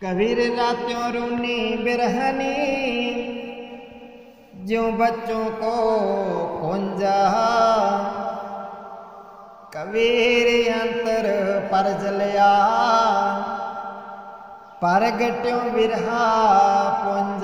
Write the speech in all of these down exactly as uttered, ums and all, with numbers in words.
कबीर रात्यों रूनी बिरहनी ज्यों बच्चों को कुंजा। कबीर अंतर पर जलिया परगट्यों बिरहा पुंज।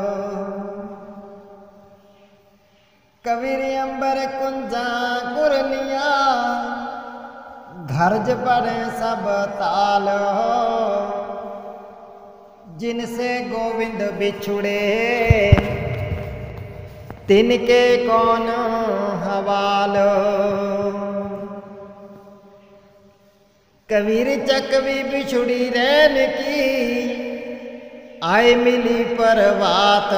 कबीर अंबर कुंजा कुरलिया घरज पड़े सब ताल। जिनसे गोविंद बिछुड़े तिनके कौन हवाल। कबीर चकवी बिछुड़ी रैन की आय मिली परवात।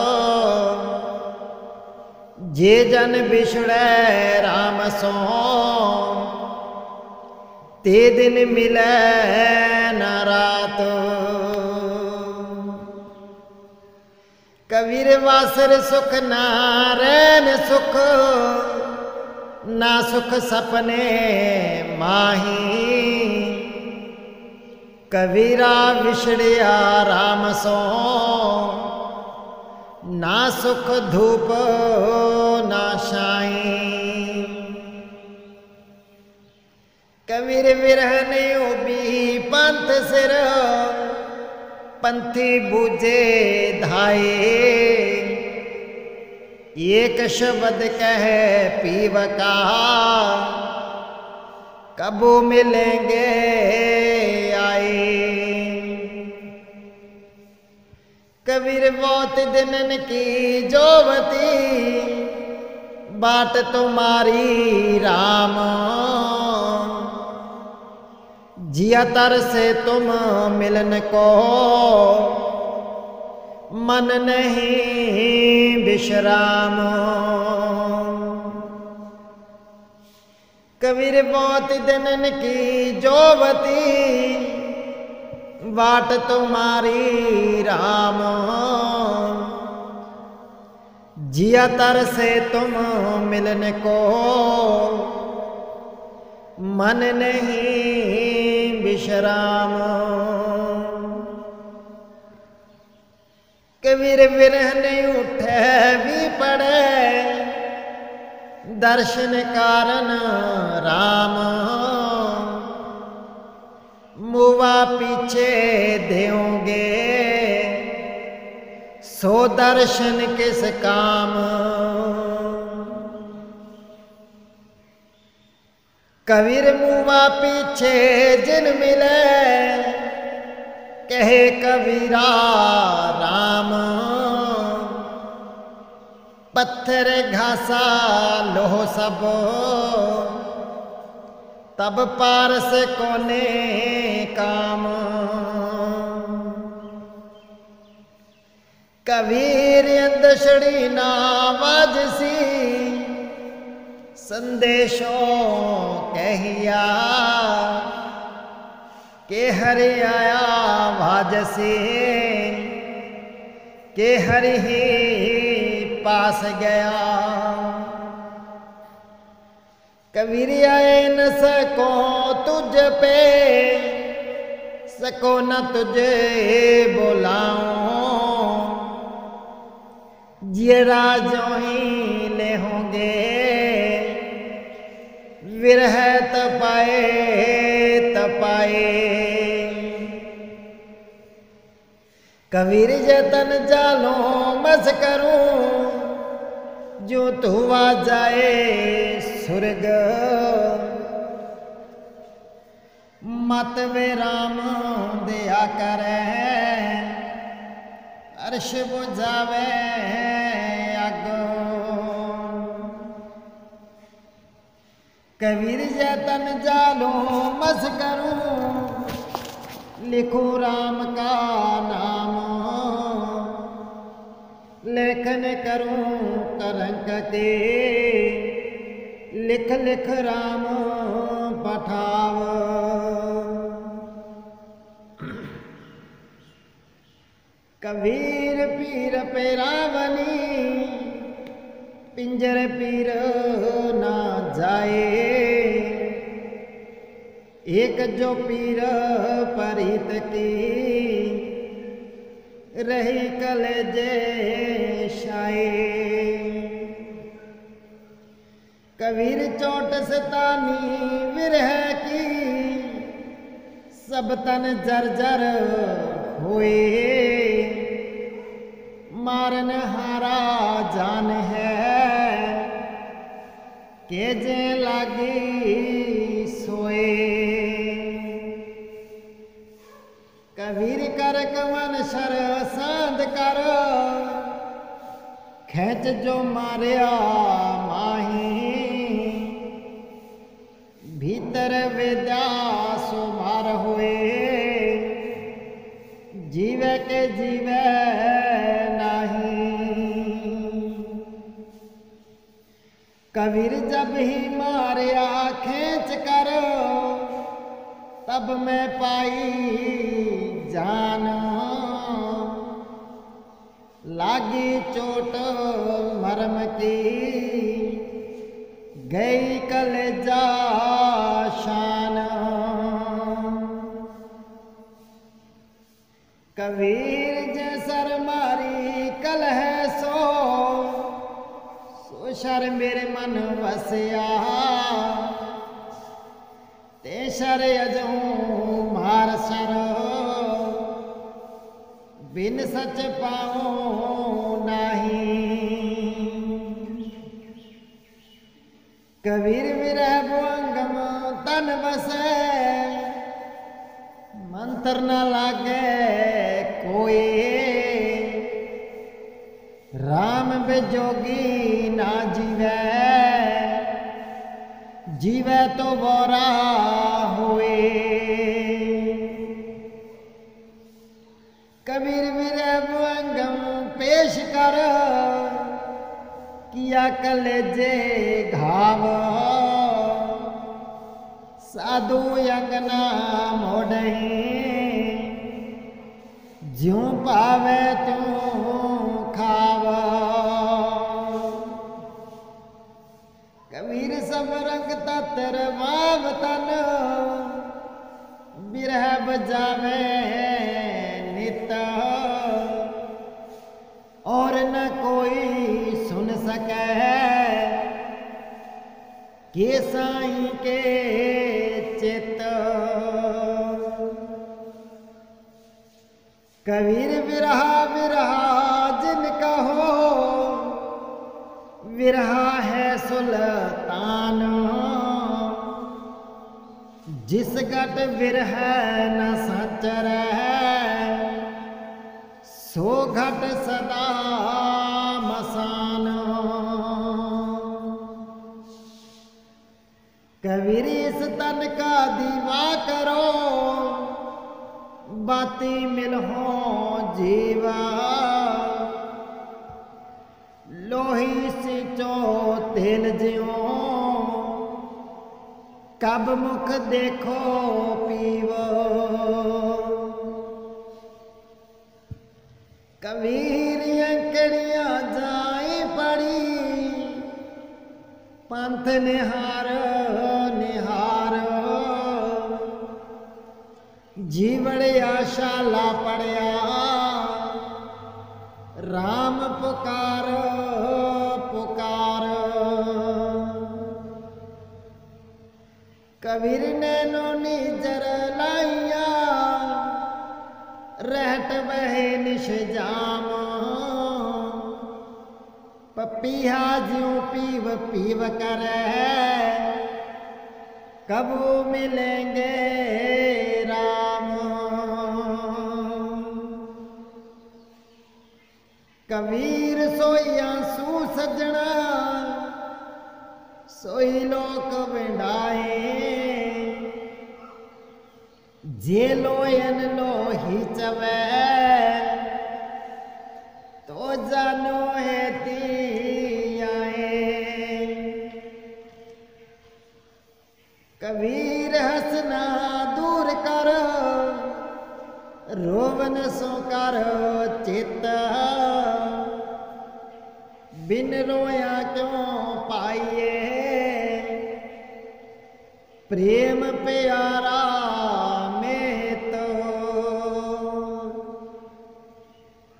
जे जन बिछुड़े राम सो ते दिन मिले न रात। कबीर वासर सुख नारैन सुख ना सुख सपने माही। कबीरा विछड़िया राम सो ना सुख धूप ना छाई। कबीर विरहने उबी पंथ सिर पंथी बूझे धाये। एक शब्द कहे पीव का कबू मिलेंगे आए। कबीर बहुत दिनन की जोवती बाट तुम्हारी राम। जिया तर से तुम मिलन को मन नहीं विश्राम। कबीर बहुत दिनन की जोवती बाट तुम्हारी राम। जिया तर से तुम मिलन को मन नहीं विश्राम। कबीर विरह नहीं उठे भी पड़े दर्शन कारण राम। मुआ पीछे देओगे सो दर्शन किस काम। कबीर मुआ पीछे जिन मिले कहे कबीरा राम। पत्थर घासा लोह सब तब पारस कोने काम। कबीर अंधड़ी नावाज सी संदेशों कहिया के हरि आया भाजसे के हरि ही पास गया। कबीर आए न सको तुझ पे सको न तुझे बुलाऊं। ये राजों ही ले होंगे विरह तपाए तपाए। कबीर जतन जालो मस करूं जो तू आ जाए सुर्ग। मत वे राम दया करे अर्श बुझावे अग। कबीर जतन जालो मस करूं लिखूं राम का नाम। लेखन करूं करंक के लिख लिख राम पठाव। कबीर पीर पेरावनी पिंजर पीर ना जाए। एक जो पीर परित की रही कलेजे शाए। कबीर चोट सतानी विरह की सब तन जर्जर हुए। मारन हारा जान है के जे लागी सोए। कबीर कर कवन शर सांद कर खेच जो मारिया माही। भीतर विद्या सुमार हुए जीवे के जीवे नहीं। कबीर जब ही मारिया खेच कर तब मैं पाई जान। लागी चोट मरम की गई कलेजा शान। कबीर जैसर मारी कल है सो सो शर मेरे मन वसिया। ते शर अजहूं मार सर बिन सच पाऊं नहीं। कबीर विरह भुअंगम तन बसे मंत्र न लागे कोई। राम बेजोगी ना जीवे जीवे तो बोरा हुए। कबीर विरह भुअंगम पेश कर किया कलेजे घाव। साधु अंगना मोड़ही ज्यों पावे त्यों खाव। कबीर सब रंग ततर वाव तन बिरह बजावे नित। और न कोई सुन सके के साईं के चित। कबीर विरहा विरहा जिन कहो विरहा है सुल्तान। जिस घट विरह न सचर सो घट सदा मसान। कबीर इस तन का दीवा करो बाती मिलहो जीवा। लोही सिंचो तेल ज्यों कब मुख देखो पीवो। कबीर अंकड़ियां जाए पड़ी पंथ निहार निहार। जीवड़े आशा ला पड़या राम पुकार पुकार। कबीर नैनो नीजर लाइया रहट बहे निश जाम। पपीहा ज्यों पीव पीव करे कब मिलेंगे राम। कबीर सोइया सू सजना सोई लोक विंडाए। जे लोयन लोही चवे तो जानो है ती आए। कबीर हंसना दूर कर रोवन सो कर चित। बिन रोया क्यों पाइए प्रेम प्यारा में तो।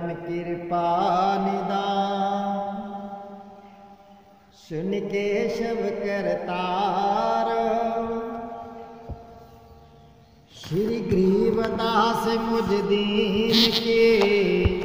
कृपा निदान। सुन केशव करतार श्री ग्रीवदास मुझ दीन के।